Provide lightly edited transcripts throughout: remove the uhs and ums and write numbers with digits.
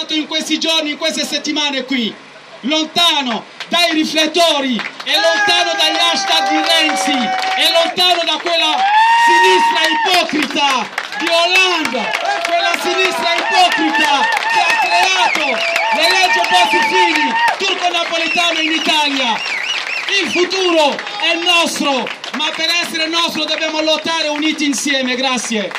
fatto in questi giorni, in queste settimane qui, lontano dai riflettori, è lontano dagli hashtag di Renzi, è lontano da quella sinistra ipocrita di Hollande, quella sinistra ipocrita che ha creato le leggi Bossi-Fini, turco-napoletane in Italia. Il futuro è nostro, ma per essere nostro dobbiamo lottare uniti insieme. Grazie.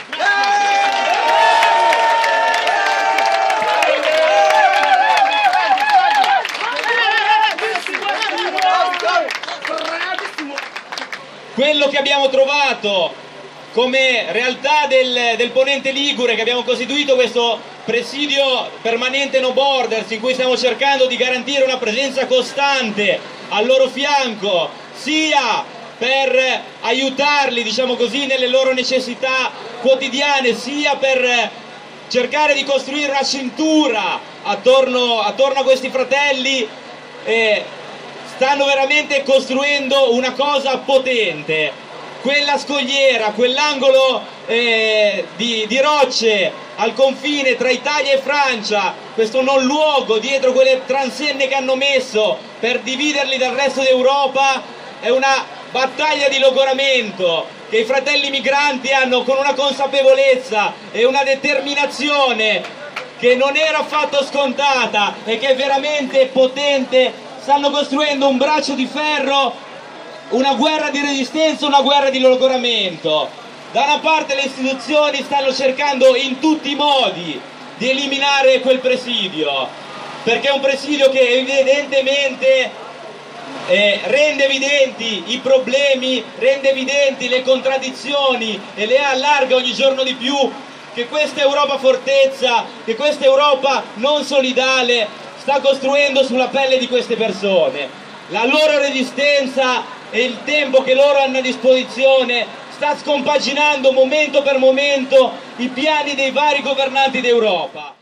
Quello che abbiamo trovato come realtà del Ponente Ligure, che abbiamo costituito questo presidio permanente No Borders, in cui stiamo cercando di garantire una presenza costante al loro fianco, sia per aiutarli, diciamo così, nelle loro necessità quotidiane, sia per cercare di costruire una cintura attorno a questi fratelli. Stanno veramente costruendo una cosa potente. Quella scogliera, quell'angolo di rocce al confine tra Italia e Francia, questo non luogo dietro quelle transenne che hanno messo per dividerli dal resto d'Europa, è una battaglia di logoramento che i fratelli migranti hanno con una consapevolezza e una determinazione che non era affatto scontata e che è veramente potente. Stanno costruendo un braccio di ferro, una guerra di resistenza, una guerra di logoramento. Da una parte le istituzioni stanno cercando in tutti i modi di eliminare quel presidio, perché è un presidio che evidentemente rende evidenti i problemi, rende evidenti le contraddizioni e le allarga ogni giorno di più, che questa Europa fortezza, che questa Europa non solidale sta costruendo sulla pelle di queste persone. La loro resistenza e il tempo che loro hanno a disposizione sta scompaginando momento per momento i piani dei vari governanti d'Europa.